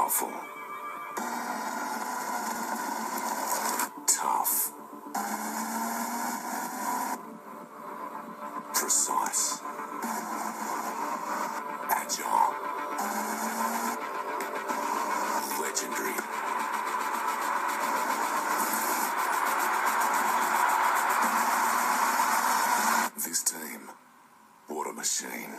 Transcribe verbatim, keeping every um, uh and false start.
Powerful. Tough. Precise. Agile. Legendary. This team, what a machine.